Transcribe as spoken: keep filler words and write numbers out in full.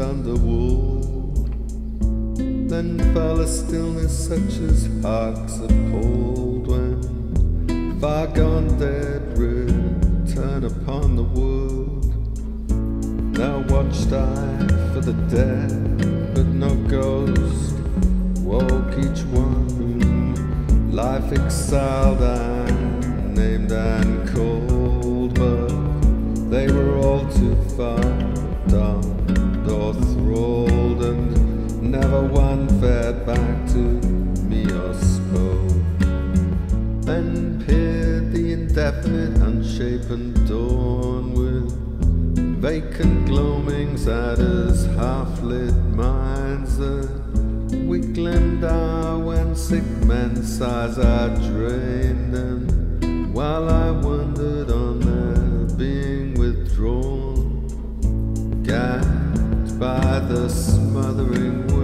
under wool. Then fell a stillness such as harks appalled, when far gone dead return upon the world. Now watched I for the dead, but no ghost woke each one. Life exiled and named and called, but they were all too far donned or thralled, and never one fared back to me or spoke. Then peered the indefinite, unshapen dawn with vacant gloamings at his half-lit minds. The weak-limned hour when sick men's sighs are drained, and while I wondered on their being withdrawn, gagged by the smothering